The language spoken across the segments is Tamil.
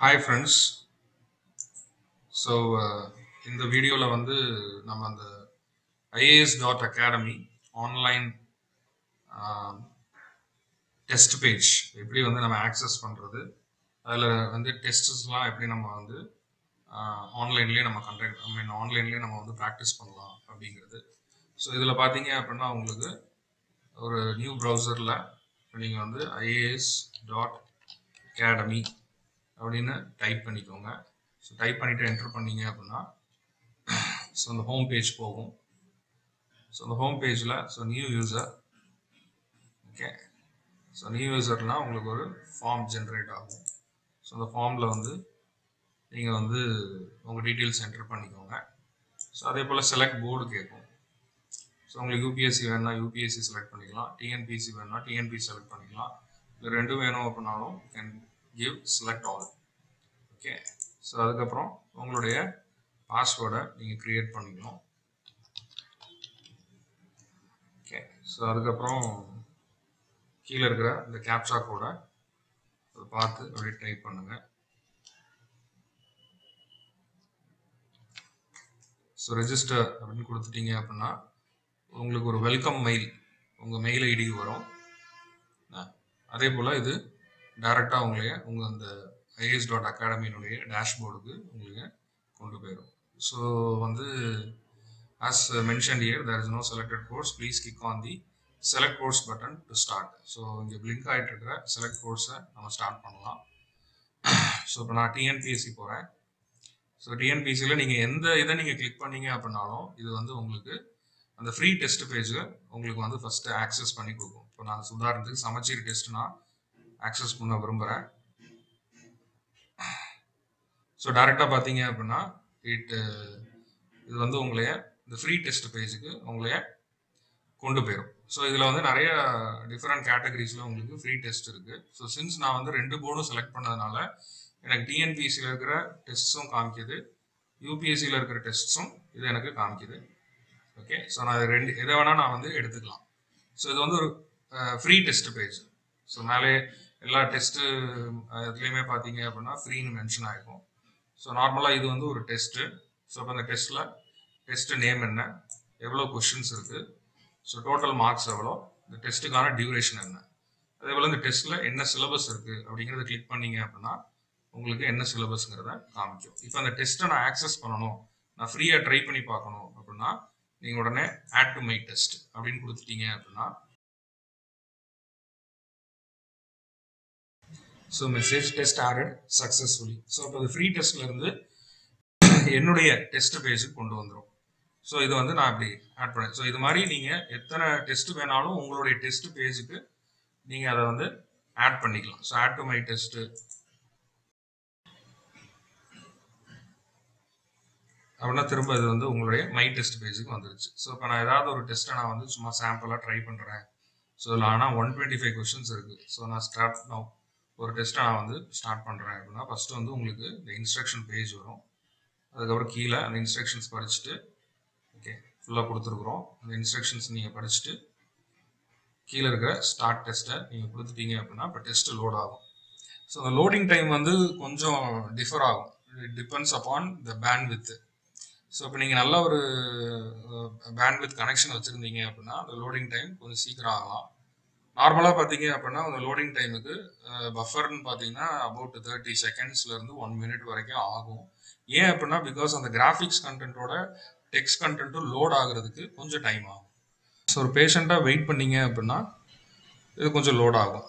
Hi friends. So இந்த வீடியோல வந்து நம்ம அந்த ias.academy ஆன்லைன் டெஸ்ட் பேஜ் எப்படி வந்து நம்ம ஆக்சஸ் பண்றது, அதில் வந்து டெஸ்ட்ஸ்லாம் எப்படி நம்ம வந்து ஆன்லைன்லேயே நம்ம ஆன்லைன்லேயே நம்ம வந்து ப்ராக்டிஸ் பண்ணலாம் அப்படிங்கிறது. ஸோ இதில் பார்த்தீங்க அப்படின்னா உங்களுக்கு ஒரு நியூ ப்ரௌசரில் நீங்கள் வந்து ias.academy அப்படின்னு டைப் பண்ணிக்கோங்க. ஸோ டைப் பண்ணிவிட்டு என்டர் பண்ணீங்க அப்படின்னா ஸோ அந்த ஹோம் பேஜ் போகும். ஸோ அந்த ஹோம் பேஜில் new user, okay, so new யூசர்னால் உங்களுக்கு ஒரு ஃபார்ம் ஜென்ரேட் ஆகும். ஸோ அந்த ஃபார்மில் வந்து நீங்கள் வந்து உங்கள் டீட்டெயில்ஸ் என்டர் பண்ணிக்கோங்க. ஸோ அதே போல் செலக்ட் போர்டு கேட்கும். ஸோ உங்களுக்கு யூபிஎஸ்சி வேணும்னா யூபிஎஸ்சி செலக்ட் பண்ணிக்கலாம், டிஎன்பிசி வேணும்னா டிஎன்பிசி செலக்ட் பண்ணிக்கலாம். இது ரெண்டும் வேணும் அப்படின்னாலும் can give select all. Okay, so அதுக்கப்புறம் உங்களுடைய பாஸ்வேர்டை நீங்கள் க்ரியேட் பண்ணிக்கணும். ஓகே, ஸோ அதுக்கப்புறம் கீழே இருக்கிற இந்த கேப்சா கோடை பார்த்து அப்படியே டைப் பண்ணுங்கள். ஸோ ரெஜிஸ்டர் அப்படின்னு கொடுத்துட்டீங்க அப்படின்னா உங்களுக்கு ஒரு வெல்கம் மெயில் உங்கள் மெயில் ஐடிக்கு வரும். அதே போல் இது டைரெக்டாக உங்கள் அந்த ias.academy டேஷ்போர்டுக்கு உங்களுக்கு கொண்டு போயிடும். ஸோ வந்து as mentioned here, there is no selected course. Please click on the select course button to start. So இங்கே பிளிங்க் ஆகிட்டு இருக்கிற செலக்ட் கோர்ஸை நம்ம ஸ்டார்ட் பண்ணலாம். ஸோ இப்போ நான் டிஎன்பிஎஸ்சி போகிறேன். ஸோ டிஎன்பிஎஸ்சியில் நீங்கள் எந்த இதை நீங்கள் கிளிக் பண்ணீங்க அப்படின்னாலும் இது வந்து உங்களுக்கு அந்த ஃப்ரீ டெஸ்ட் பேஜை உங்களுக்கு வந்து ஃபஸ்ட்டு ஆக்சஸ் பண்ணி கொடுக்கும். இப்போ நான் உதாரணத்துக்கு சமச்சீர் டெஸ்ட் நான் ஆக்சஸ் பண்ண விரும்புகிறேன். ஸோ டைரெக்டாக பார்த்தீங்க அப்படின்னா இது வந்து உங்களைய இந்த ஃப்ரீ டெஸ்ட் பேஜுக்கு உங்களைய கொண்டு போயிடும். ஸோ இதில் வந்து நிறைய டிஃப்ரெண்ட் கேட்டகரிஸில் உங்களுக்கு ஃப்ரீ டெஸ்ட் இருக்குது. ஸோ சின்ஸ் நான் வந்து 2 போர்டும் செலக்ட் பண்ணதுனால எனக்கு டிஎன்பிஎஸ்சியில் இருக்கிற டெஸ்ட்ஸும் காமிக்குது, யூபிஎஸ்சியில் இருக்கிற டெஸ்ட்ஸும் இது எனக்கு காமிக்குது. ஓகே, ஸோ நான் எதை வேணால் நான் வந்து எடுத்துக்கலாம். ஸோ இது வந்து ஒரு ஃப்ரீ டெஸ்ட் பேஜ். ஸோ மேலே எல்லா டெஸ்ட்டு இதுலேயுமே பார்த்தீங்க அப்படின்னா ஃப்ரீன்னு மென்ஷன் ஆகிருக்கும். ஸோ நார்மலாக இது வந்து ஒரு டெஸ்ட்டு. ஸோ அப்போ அந்த டெஸ்ட்டில் டெஸ்ட்டு நேம் என்ன, எவ்வளோ கொஷின்ஸ் இருக்குது, ஸோ டோட்டல் மார்க்ஸ் எவ்வளோ, இந்த டெஸ்ட்டுக்கான டியூரேஷன் என்ன, அதே போல் இந்த டெஸ்ட்டில் என்ன சிலபஸ் இருக்குது அப்படிங்கிறத கிளிக் பண்ணீங்க அப்படின்னா உங்களுக்கு என்ன சிலபஸ்ங்கிறத காமிக்கும். இப்போ அந்த டெஸ்ட்டை நான் ஆக்சஸ் பண்ணணும், நான் ஃப்ரீயாக ட்ரை பண்ணி பார்க்கணும் அப்படின்னா நீங்கள் உடனே ஆட் டு மை டெஸ்ட் அப்படின்னு கொடுத்துட்டீங்க அப்படின்னா so message test added successfully. So இப்போ அது ஃப்ரீ டெஸ்ட்லேருந்து என்னுடைய டெஸ்ட் பேஜுக்கு கொண்டு வந்துடும். ஸோ இது வந்து நான் இப்படி ஆட் பண்ணேன். ஸோ இது மாதிரி நீங்கள் எத்தனை டெஸ்ட் வேணாலும் உங்களுடைய டெஸ்ட் பேஜுக்கு நீங்கள் அதை வந்து ஆட் பண்ணிக்கலாம். So add to my test அப்படின்னா திரும்ப இது வந்து உங்களுடைய மை டெஸ்ட் பேஜுக்கு வந்துருச்சு. ஸோ இப்போ நான் ஏதாவது ஒரு டெஸ்ட்டை நான் வந்து சும்மா சாம்பிளாக ட்ரை பண்ணுறேன். ஸோ இதில் ஆனால் 125 கொஷின்ஸ் இருக்குது. ஸோ நான் ஒரு டெஸ்ட்டை நான் வந்து ஸ்டார்ட் பண்ணுறேன் அப்படின்னா ஃபஸ்ட்டு வந்து உங்களுக்கு இந்த இன்ஸ்ட்ரக்ஷன் பேஜ் வரும். அதுக்கப்புறம் கீழே அந்த இன்ஸ்ட்ரக்ஷன்ஸ் படிச்சுட்டு, ஓகே, ஃபுல்லாக கொடுத்துருக்குறோம். அந்த இன்ஸ்ட்ரக்ஷன்ஸ் நீங்கள் படிச்சுட்டு கீழே இருக்கிற ஸ்டார்ட் டெஸ்ட்டை நீங்கள் கொடுத்துட்டீங்க அப்படின்னா இப்போ டெஸ்ட்டு லோட் ஆகும். ஸோ அந்த லோடிங் டைம் வந்து கொஞ்சம் டிஃபர் ஆகும். It depends upon the bandwidth. So இப்போ நீங்கள் நல்ல ஒரு பேண்ட்வித் கனெக்ஷன் வச்சுருந்தீங்க அப்படின்னா அந்த லோடிங் டைம் கொஞ்சம் சீக்கிரம் ஆகலாம். நார்மலாக பார்த்தீங்க அப்படின்னா அந்த லோடிங் டைமுக்கு பஃபர்னு பார்த்தீங்கன்னா அபவுட் 30 செகண்ட்ஸ்லேருந்து 1 மினிட் வரைக்கும் ஆகும். ஏன் அப்படின்னா பிகாஸ் அந்த கிராஃபிக்ஸ் கண்டென்ட்டோட டெக்ஸ்ட் கண்டென்ட்டும் லோட் ஆகுறதுக்கு கொஞ்சம் டைம் ஆகும். ஸோ ஒரு பேஷண்ட்டாக வெயிட் பண்ணீங்க அப்படின்னா இது கொஞ்சம் லோட் ஆகும்.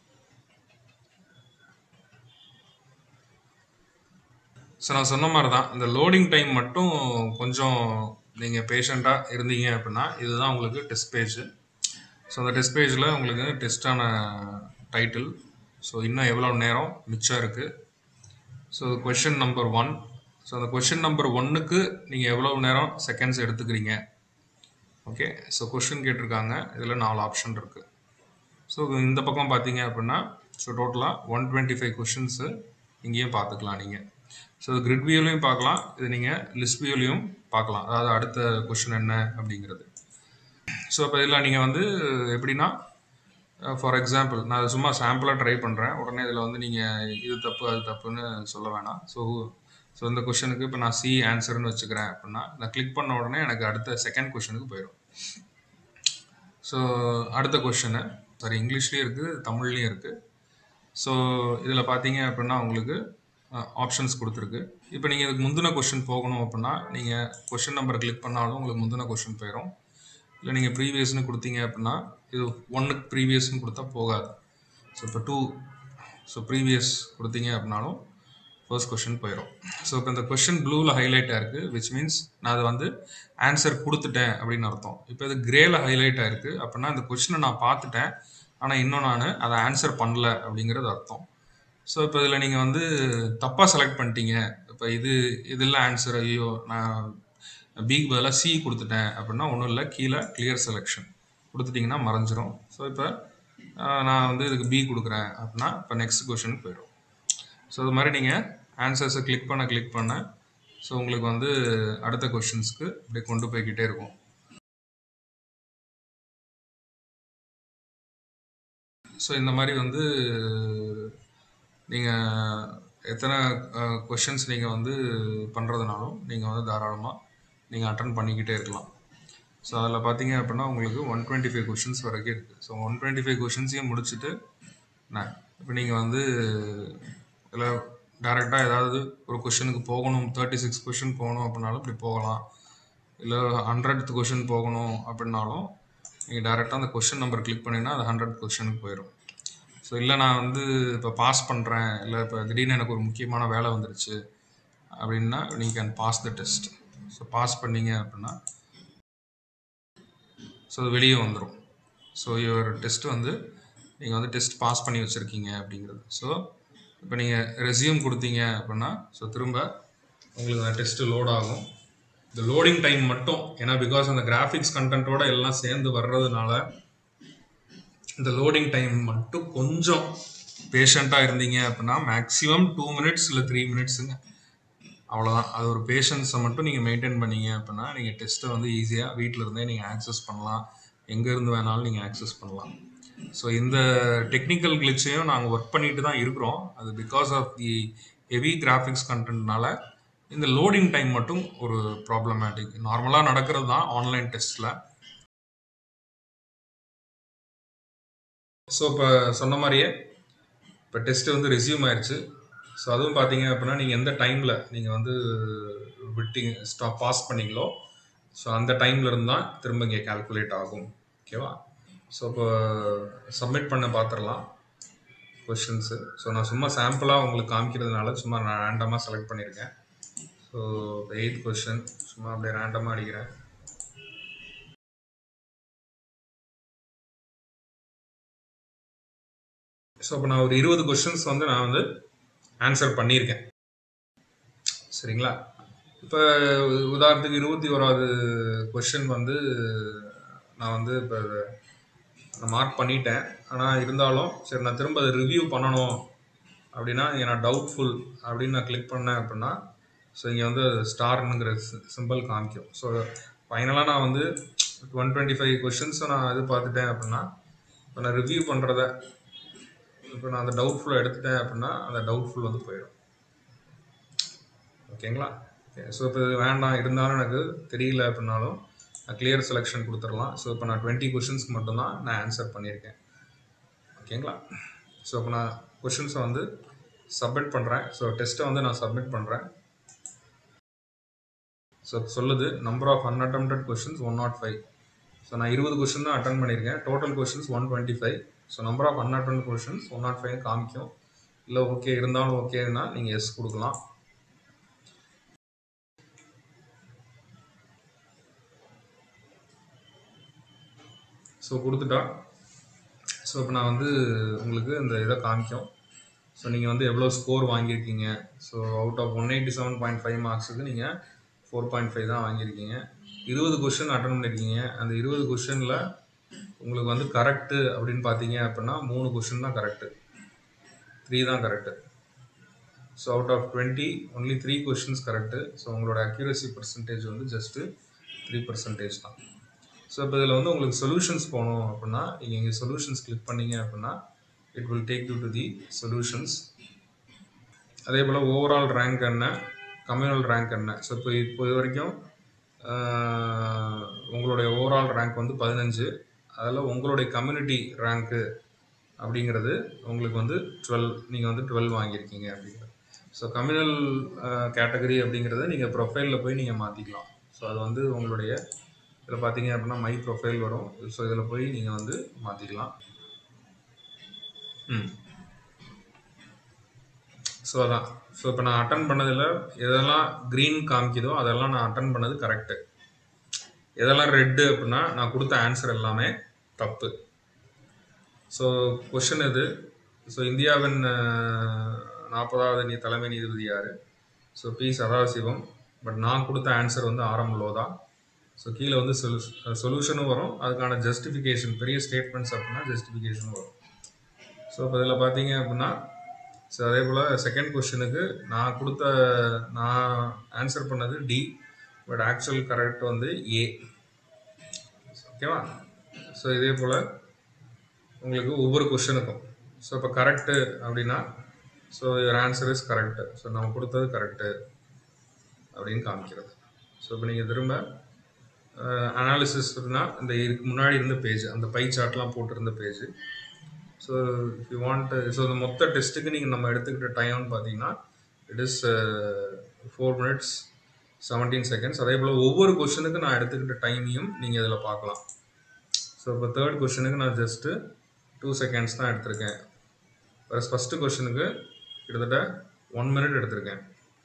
ஸோ நான் சொன்ன மாதிரி தான் இந்த லோடிங் டைம் மட்டும் கொஞ்சம் நீங்கள் பேஷண்ட்டாக இருந்தீங்க அப்படின்னா இதுதான் உங்களுக்கு டெஸ்ட் பேஜ். ஸோ அந்த டெஸ்ட் பேஜில் உங்களுக்கு டெஸ்ட்டான டைட்டில், ஸோ இன்னும் எவ்வளோ நேரம் மிச்சம் இருக்குது, ஸோ கொஷின் நம்பர் 1, ஸோ அந்த கொஷின் நம்பர் 1க்கு நீங்கள் எவ்வளோ நேரம் செகண்ட்ஸ் எடுத்துக்கிறீங்க. ஓகே, ஸோ கொஷின் கேட்டிருக்காங்க, இதில் 4 ஆப்ஷன் இருக்குது. ஸோ இந்த பக்கம் பார்த்தீங்க அப்படின்னா ஸோ டோட்டலாக 125 கொஷின்ஸு இங்கேயும் பார்த்துக்கலாம் நீங்கள். ஸோ இது கிரிட் வியூலையும் பார்க்கலாம், இது நீங்கள் லிஸ்ட் வியூலையும் பார்க்கலாம், அதாவது அடுத்த கொஷின் என்ன அப்படிங்கிறது. ஸோ இப்போ இதில் நீங்கள் வந்து எப்படின்னா ஃபார் எக்ஸாம்பிள் நான் அதை சும்மா சாம்பிளாக ட்ரை பண்ணுறேன். உடனே இதில் வந்து நீங்கள் இது தப்பு அது தப்புன்னு சொல்ல வேணாம். ஸோ இந்த கொஷனுக்கு இப்போ நான் சி ஆன்சர்னு வச்சுக்கிறேன் அப்படின்னா நான் கிளிக் பண்ண உடனே எனக்கு அடுத்த செகண்ட் கொஷனுக்கு போயிடும். ஸோ அடுத்த கொஷனு இங்கிலீஷ்லேயும் இருக்குது, தமிழ்லேயும் இருக்குது. ஸோ இதில் பார்த்தீங்க அப்படின்னா உங்களுக்கு ஆப்ஷன்ஸ் கொடுத்துருக்கு. இப்போ நீங்கள் இதுக்கு முந்தின கொஷின் போகணும் அப்படின்னா நீங்கள் கொஷின் நம்பர் கிளிக் பண்ணாலும் உங்களுக்கு முந்தின கொஷின் போயிடும். இல்லை நீங்கள் ப்ரீவியஸ்னு கொடுத்தீங்க அப்படின்னா இது 1க்கு ப்ரீவியஸ்னு கொடுத்தா போகாது. ஸோ இப்போ 2 ஸோ ப்ரீவியஸ் கொடுத்தீங்க அப்படின்னாலும் ஃபர்ஸ்ட் கொஷின் போயிடும். ஸோ இப்போ இந்த கொஷின் ப்ளூவில் ஹைலைட் ஆயிருக்கு, விச் மீன்ஸ் நான் அதை வந்து ஆன்சர் கொடுத்துட்டேன் அப்படின்னு அர்த்தம். இப்போ இது கிரேல ஹைலைட் ஆயிருக்கு அப்படின்னா இந்த கொஷினை நான் பார்த்துட்டேன், ஆனால் இன்னும் நான் அதை ஆன்சர் பண்ணல அப்படிங்கிறது அர்த்தம். ஸோ இப்போ இதில் நீங்கள் வந்து தப்பாக செலக்ட் பண்ணிட்டீங்க, இப்போ இதெல்லாம் ஆன்சர், ஐயோ நான் பிக்கு பதிலாக சி கொடுத்துட்டேன் அப்படின்னா ஒன்றும் இல்லை, கீழே கிளியர் செலெக்ஷன் கொடுத்துட்டிங்கன்னா மறைஞ்சிரும். ஸோ இப்போ நான் வந்து இதுக்கு பி கொடுக்குறேன் அப்படின்னா இப்போ நெக்ஸ்ட் கொஷனுக்கு போயிடும். ஸோ இது மாதிரி நீங்கள் ஆன்சர்ஸை கிளிக் பண்ண ஸோ உங்களுக்கு வந்து அடுத்த கொஷின்ஸ்க்கு இப்படி கொண்டு போய்கிட்டே இருக்கும். ஸோ இந்த மாதிரி வந்து நீங்கள் எத்தனை கொஷின்ஸ் நீங்கள் வந்து பண்ணுறதுனாலும் நீங்கள் வந்து தாராளமாக நீங்கள் அட்டன் பண்ணிக்கிட்டே இருக்கலாம். ஸோ அதில் பார்த்தீங்க அப்படின்னா உங்களுக்கு 125 கொஷின்ஸ் வரைக்கும் இருக்குது. ஸோ 125 கொஷின்ஸையும் முடிச்சுட்டு இப்போ நீங்கள் வந்து இதில் டேரெக்டாக ஏதாவது ஒரு கொஷனுக்கு போகணும், 36 கொஷின் போகணும் அப்படின்னாலும் இப்படி போகலாம். இல்லை 100th கொஷின் போகணும் அப்படின்னாலும் நீங்கள் டேரெக்டாக அந்த கொஷின் நம்பர் கிளிக் பண்ணிங்கன்னா அது 100th கொஷனுக்கு போயிடும். ஸோ இல்லை நான் வந்து இப்போ பாஸ் பண்ணுறேன், இல்லை இப்போ திடீர்னு எனக்கு ஒரு முக்கியமான வேலை வந்துருச்சு அப்படின்னா நீங்கள் can pass the test. So pass பண்ணீங்க அப்படின்னா ஸோ அது வெளியே வந்துடும். ஸோ ஒரு டெஸ்ட் வந்து நீங்கள் வந்து டெஸ்ட் பாஸ் பண்ணி வச்சுருக்கீங்க அப்படிங்கிறது. ஸோ இப்போ நீங்கள் ரெஸ்யூம் கொடுத்தீங்க அப்படின்னா ஸோ திரும்ப உங்களுக்கு அந்த டெஸ்ட்டு லோட் ஆகும். இந்த லோடிங் டைம் மட்டும், ஏன்னா பிகாஸ் அந்த கிராஃபிக்ஸ் கண்டென்ட்டோட எல்லாம் சேர்ந்து வர்றதுனால இந்த லோடிங் டைம் மட்டும் கொஞ்சம் பேஷண்ட்டாக இருந்தீங்க அப்படின்னா மேக்ஸிமம் 2 மினிட்ஸ் இல்லை 3 மினிட்ஸுங்க, அவ்வளோதான். அது ஒரு பேஷன்ஸை மட்டும் நீங்கள் மெயின்டைன் பண்ணீங்க அப்படின்னா நீங்கள் டெஸ்ட்டை வந்து ஈஸியாக வீட்டில் இருந்தே நீங்கள் ஆக்சஸ் பண்ணலாம், எங்கேருந்து வேணாலும் நீங்கள் ஆக்சஸ் பண்ணலாம். ஸோ இந்த டெக்னிக்கல் கிளிச்சையும் நாங்கள் ஒர்க் பண்ணிட்டு தான் இருக்கிறோம். அது because of the heavy graphics கண்டென்ட்னால இந்த லோடிங் டைம் மட்டும் ஒரு ப்ராப்ளமேட்டிக். நார்மலாக நடக்கிறது தான் ஆன்லைன் டெஸ்ட்டில். ஸோ இப்போ சொன்ன மாதிரியே இப்போ டெஸ்ட்டு வந்து ரெஸ்யூம் ஆயிடுச்சு. ஸோ அதுவும் பார்த்தீங்க அப்படின்னா நீங்கள் எந்த டைமில் நீங்கள் வந்து பாஸ் பண்ணீங்களோ ஸோ அந்த டைமில் இருந்தால் திரும்ப இங்கே கால்குலேட் ஆகும். ஓகேவா? ஸோ இப்போ சப்மிட் பண்ண பார்த்துடலாம் கொஷின்ஸு. ஸோ நான் சும்மா சாம்பிளாக உங்களுக்கு காமிக்கிறதுனால சும்மா நான் ரேண்டமாக செலக்ட் பண்ணியிருக்கேன். ஸோ 8th கொஷின் சும்மா அப்படியே ரேண்டமாக அடிக்கிறேன். ஸோ இப்போ நான் ஒரு 20 கொஷின்ஸ் வந்து நான் வந்து ஆன்சர் பண்ணியிருக்கேன். சரிங்களா? இப்போ உதாரணத்துக்கு 21வது கொஷின் வந்து நான் வந்து இப்போ நான் மார்க் பண்ணிட்டேன். ஆனால் இருந்தாலும் சரி நான் திரும்ப அதை ரிவ்யூ பண்ணணும் அப்படின்னா நான் டவுட்ஃபுல் அப்படின்னு நான் கிளிக் பண்ணேன் அப்படின்னா ஸோ இங்கே வந்து ஸ்டார்னுங்கிற சிம்பிள் காமிக்கும். ஸோ ஃபைனலாக நான் வந்து 125 கொஷின்ஸை நான் இது பார்த்துட்டேன் அப்படின்னா இப்போ நான் ரிவ்யூ பண்ணுறத இப்போ நான் அந்த டவுட்ஃபுல்லாக எடுத்துட்டேன் அப்படின்னா அந்த டவுட்ஃபுல் வந்து போயிடும். ஓகேங்களா? ஓகே. ஸோ இப்போ இது வேண்டாம், இருந்தாலும் எனக்கு தெரியல அப்படின்னாலும் நான் கிளியர் செலெக்ஷன் கொடுத்துடலாம். ஸோ இப்போ நான் 20 கொஷின்ஸ்க்கு மட்டும்தான் நான் ஆன்சர் பண்ணியிருக்கேன். ஓகேங்களா? ஸோ இப்போ நான் கொஷின்ஸை வந்து சப்மிட் பண்ணுறேன். ஸோ டெஸ்ட்டை வந்து நான் சப்மிட் பண்ணுறேன். ஸோ சொல்லுது number of unattempted questions 105. So நான் 20 கொஷின் தான் அட்டன் பண்ணியிருக்கேன். Total questions 125. So number of unattempted questions 105 காமிக்கும். இல்லை ஓகே இருந்தாலும் ஓகேன்னா நீங்கள் எஸ் கொடுக்கலாம். ஸோ கொடுத்துட்டா ஸோ இப்போ நான் வந்து உங்களுக்கு இந்த இதை காமிக்கும். ஸோ நீங்கள் வந்து எவ்வளோ ஸ்கோர் வாங்கியிருக்கீங்க. ஸோ அவுட் ஆஃப் 187.5 மார்க்ஸுக்கு நீங்கள் 4.5 தான் வாங்கியிருக்கீங்க. 20 கொஷின் அட்டன் பண்ணியிருக்கீங்க. அந்த 20 கொஷினில் உங்களுக்கு வந்து கரெக்டு அப்படின்னு பார்த்தீங்க அப்படின்னா 3 கொஷின் தான் கரெக்டு, 3 தான் correct. So out of 20 only 3 questions correct. So உங்களோட அக்யூரசி பர்சன்டேஜ் வந்து ஜஸ்ட்டு 3% தான். ஸோ இப்போ இதில் வந்து உங்களுக்கு சொல்யூஷன்ஸ் போகணும் அப்படின்னா நீங்கள் இங்கே சொல்யூஷன்ஸ் கிளிக் பண்ணீங்க அப்படின்னா it will take you to the solutions. அதே போல் ஓவரால் ரேங்க் என்ன, கம்யூனல் ரேங்க் என்ன. ஸோ இப்போ இது வரைக்கும் உங்களுடைய ஓவரால் ரேங்க் வந்து 15, அதில் உங்களுடைய கம்யூனிட்டி ரேங்க்கு அப்படிங்கிறது உங்களுக்கு வந்து 12, நீங்கள் வந்து 12 வாங்கியிருக்கீங்க அப்படிங்கிறது. ஸோ கம்யூனல் கேட்டகரி அப்படிங்கிறத நீங்கள் ப்ரொஃபைலில் போய் நீங்கள் மாற்றிக்கலாம். ஸோ அது வந்து உங்களுடைய இதில் பார்த்தீங்க அப்படின்னா மை ப்ரொஃபைல் வரும். ஸோ இதில் போய் நீங்கள் வந்து மாற்றிக்கலாம். ஸோ அதான். ஸோ இப்போ நான் அட்டன் பண்ணதில் எதெல்லாம் க்ரீன் காமிக்குதோ அதெல்லாம் நான் அட்டன் பண்ணது கரெக்டு. எதெல்லாம் ரெட்டு அப்படின்னா நான் கொடுத்த ஆன்சர் எல்லாமே தப்பு. ஸோ கொஷின் இது. ஸோ இந்தியாவின் 40வது தலைமை நீதிபதி யார்? So B Sadasivam. பட் நான் கொடுத்த ஆன்சர் வந்து ஆரம் லோதா. ஸோ கீழே வந்து சொல்யூஷனும் வரும், அதுக்கான ஜஸ்டிஃபிகேஷன், பெரிய ஸ்டேட்மெண்ட்ஸ் அப்படின்னா ஜஸ்டிஃபிகேஷனும் வரும். ஸோ இப்போ இதில் பார்த்தீங்க அப்படின்னா ஸோ அதே போல் செகண்ட் கொஷனுக்கு நான் ஆன்சர் பண்ணது டி, பட் ஆக்சுவல் கரெக்ட் வந்து ஏ. ஓகேவா? ஸோ இதே போல் உங்களுக்கு ஒவ்வொரு கொஷனுக்கும் ஸோ இப்போ கரெக்டு அப்படின்னா so your answer is correct, so நம்ம கொடுத்தது கரெக்டு அப்படின்னு காமிக்கிறது. ஸோ இப்போ நீங்கள் திரும்ப அனாலிசிஸ்னா இந்த இதுக்கு முன்னாடி இருந்த பேஜ், அந்த பை சார்ட்லாம் போட்டிருந்த page. So if you want, so இந்த மொத்த டெஸ்ட்டுக்கு நீங்கள் நம்ம எடுத்துக்கிட்ட டைம்னு பார்த்தீங்கன்னா இட் இஸ் 4 minutes 17 seconds. அதே போல் ஒவ்வொரு கொஷனுக்கு நான் எடுத்துக்கிட்ட டைமையும் நீங்கள் இதில் பார்க்கலாம். ஸோ இப்போ தேர்ட் கொஷனுக்கு நான் ஜஸ்ட்டு 2 seconds தான் எடுத்திருக்கேன். ஃபஸ்ட்டு கொஷனுக்கு கிட்டத்தட்ட 1 minute எடுத்திருக்கேன்.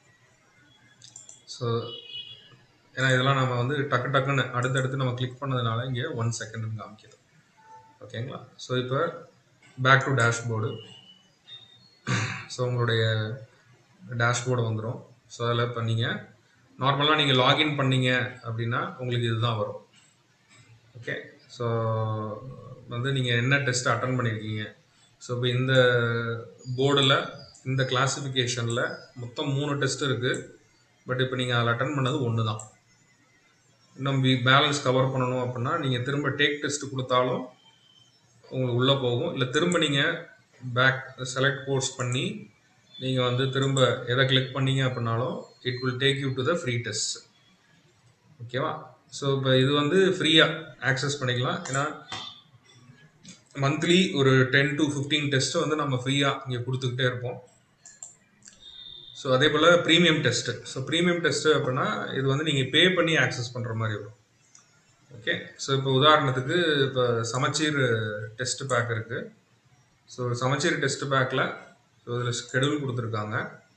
ஸோ ஏன்னா இதெல்லாம் நம்ம வந்து டக்குன்னு அடுத்தடுத்து நம்ம கிளிக் பண்ணதுனால இங்கே 1 second காமிக்குது. ஓகேங்களா? ஸோ இப்போ பேக் டு டேஷ்போர்டு. ஸோ உங்களுடைய டேஷ்போர்டு வந்துடும். ஸோ அதில் இப்போ நீங்கள் நார்மலாக நீங்கள் லாகின் பண்ணீங்க அப்படின்னா உங்களுக்கு இதுதான் வரும். ஓகே. ஸோ வந்து நீங்கள் என்ன டெஸ்ட் அட்டன் பண்ணியிருக்கீங்க. ஸோ இப்போ இந்த போர்டில் இந்த கிளாஸிஃபிகேஷனில் மொத்தம் 3 டெஸ்ட் இருக்குது. பட் இப்போ நீங்கள் அதில் அட்டன் பண்ணது 1 தான். இன்னும் பேலன்ஸ் கவர் பண்ணணும் அப்படின்னா நீங்கள் திரும்ப டேக் டெஸ்ட் கொடுத்தாலும் உங்களுக்கு உள்ளே போகும். இல்லை திரும்ப நீங்கள் பேக் செலக்ட் கோர்ஸ் பண்ணி நீங்கள் வந்து திரும்ப எதை கிளிக் பண்ணீங்க அப்படின்னாலும் it will take you to the free test. ஓகேவா? ஸோ இப்போ இது வந்து ஃப்ரீயாக ஆக்சஸ் பண்ணிக்கலாம். ஏன்னா மந்த்லி ஒரு 10 to 15 டெஸ்ட்டு வந்து நம்ம ஃப்ரீயாக இங்கே கொடுத்துக்கிட்டே இருப்போம். ஸோ அதே போல் premium test. So premium test அப்படின்னா இது வந்து நீங்கள் பே பண்ணி ஆக்சஸ் பண்ணுற மாதிரி வரும். ஓகே. ஸோ இப்போ உதாரணத்துக்கு இப்போ சமச்சீர் டெஸ்ட் பேக் இருக்குது. ஸோ சமச்சீர் டெஸ்ட் பேக்கில் ஸோ இதில் ஸ்கெடியூல் கொடுத்துருக்காங்க.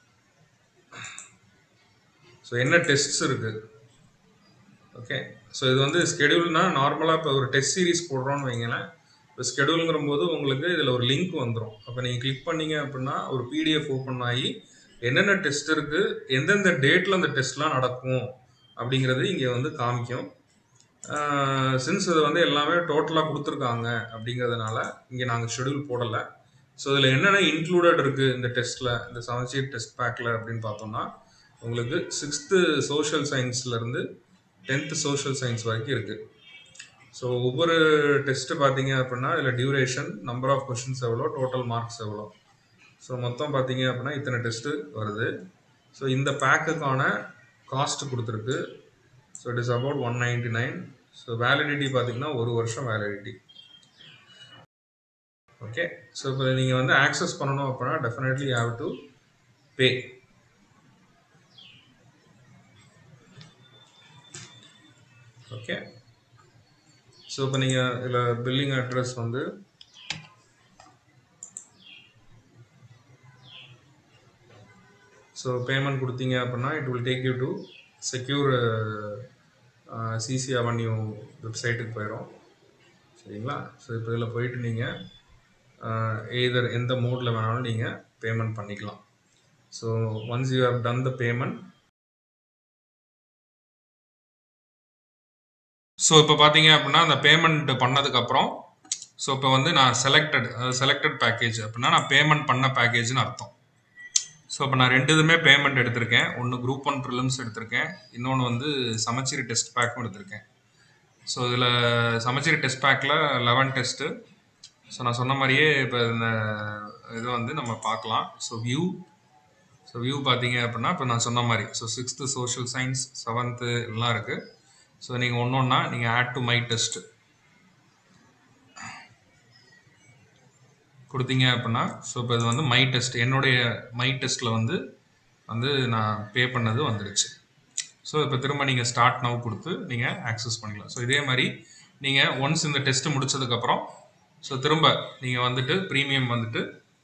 ஸோ என்ன டெஸ்ட்ஸ் இருக்குது. ஓகே. ஸோ இது வந்து ஸ்கெடியூல்னால் நார்மலாக இப்போ ஒரு டெஸ்ட் சீரிஸ் போடுறோன்னு வைங்களேன். இப்போ ஸ்கெடியூலுங்கிற போது உங்களுக்கு இதில் ஒரு லிங்க் வந்துடும். அப்போ நீங்கள் கிளிக் பண்ணீங்க அப்படின்னா ஒரு பிடிஎஃப் ஓப்பன் ஆகி என்னென்ன டெஸ்ட் இருக்குது, எந்தெந்த டேட்டில் அந்த டெஸ்ட்லாம் நடக்கும் அப்படிங்கிறது இங்கே வந்து காமிக்கும். சின்ஸ் இது வந்து எல்லாமே டோட்டலாக கொடுத்துருக்காங்க அப்படிங்கிறதுனால இங்கே நாங்கள் ஷெடியூல் போடலை. ஸோ இதில் என்னென்ன இன்க்ளூடட் இருக்குது இந்த டெஸ்ட்டில், இந்த சமச்சீர் டெஸ்ட் பேக்கில் அப்படின்னு பார்த்தோம்னா உங்களுக்கு 6th social சயின்ஸ்லேருந்து 10th social science வரைக்கும் இருக்குது. ஸோ ஒவ்வொரு டெஸ்ட்டு பார்த்தீங்க அப்படின்னா இதில் டியூரேஷன், நம்பர் ஆஃப் கொஷின்ஸ் எவ்வளோ, டோட்டல் மார்க்ஸ் எவ்வளோ. ஸோ மொத்தம் பார்த்தீங்க அப்படின்னா இத்தனை டெஸ்ட்டு வருது. ஸோ இந்த பேக்குக்கான காஸ்ட் கொடுத்துருக்கு. So it is about 199. So validity பார்த்தீங்கன்னா 1 வருஷம் வேலிடிட்டி. ஓகே. ஸோ இப்போ நீங்கள் வந்து ஆக்சஸ் பண்ணணும் அப்படின்னா definitely you have to pay. Okay. So இப்போ நீங்கள் இதில் பில்லிங் அட்ரஸ் வந்து ஸோ பேமெண்ட் கொடுத்தீங்க அப்படின்னா it will take you to secure CC Avenue வெப்சைட்டுக்கு போயிடும். சரிங்களா? ஸோ இப்போ இதில் போயிட்டு நீங்கள் எய்தர் எந்த மோடில் வேணாலும் நீங்கள் பேமெண்ட் பண்ணிக்கலாம். So once you have done the payment. So இப்போ பார்த்தீங்க அப்படின்னா அந்த பேமெண்ட் பண்ணதுக்கப்புறம் ஸோ இப்போ வந்து நான் செலக்டட் பேக்கேஜ் அப்படின்னா நான் பேமெண்ட் பண்ண பேக்கேஜ்னு அர்த்தம். ஸோ இப்போ நான் 2 இதுமே பேமெண்ட் எடுத்திருக்கேன். ஒன்று குரூப் 1 ப்ரிலிம்ஸ் எடுத்திருக்கேன், இன்னொன்று வந்து சமச்சீர் டெஸ்ட் பேக்கும் எடுத்திருக்கேன். ஸோ இதில் சமச்சீர் டெஸ்ட் பேக்கில் 11 டெஸ்ட்டு. ஸோ நான் சொன்ன மாதிரியே இப்போ இந்த இது வந்து நம்ம பார்க்கலாம். ஸோ வியூ பார்த்தீங்க அப்படின்னா இப்போ நான் சொன்ன மாதிரி so 6th social science, 7th எல்லாம் இருக்குது. ஸோ நீங்கள் ஒன்றா நீங்கள் ஆட் டு மை டெஸ்ட் கொடுத்தீங்க அப்படின்னா ஸோ இப்போ இது வந்து மை டெஸ்ட், என்னுடைய மை டெஸ்ட்டில் வந்து நான் பே பண்ணது வந்துடுச்சு. ஸோ இப்போ திரும்ப நீங்கள் ஸ்டார்ட் நவ் கொடுத்து நீங்கள் ஆக்சஸ் பண்ணிக்கலாம். ஸோ இதே மாதிரி நீங்கள் ஒன்ஸ் இந்த டெஸ்ட்டு முடிச்சதுக்கப்புறம் ஸோ திரும்ப நீங்கள் வந்துட்டு ப்ரீமியம் வந்துட்டு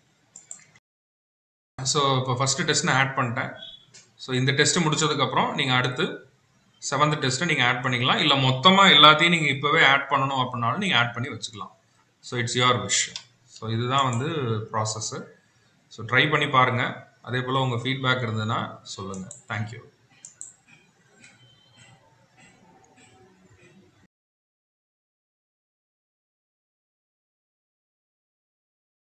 ஸோ இப்போ ஃபஸ்ட்டு டெஸ்ட் நான் ஆட் பண்ணிட்டேன். ஸோ இந்த டெஸ்ட்டு முடிச்சதுக்கப்புறம் நீங்கள் அடுத்து 7th டெஸ்ட்டை நீங்கள் ஆட் பண்ணிக்கலாம். இல்லை மொத்தமாக எல்லாத்தையும் நீங்கள் இப்போவே ஆட் பண்ணணும் அப்படின்னாலும் நீங்கள் ஆட் பண்ணி வச்சுக்கலாம். So it's your wish. So இதுதான் வந்து ப்ராசஸ்ஸு. ஸோ ட்ரை பண்ணி பாருங்கள். அதே போல் உங்கள் ஃபீட்பேக் இருந்ததுன்னா சொல்லுங்கள். தேங்க்யூ.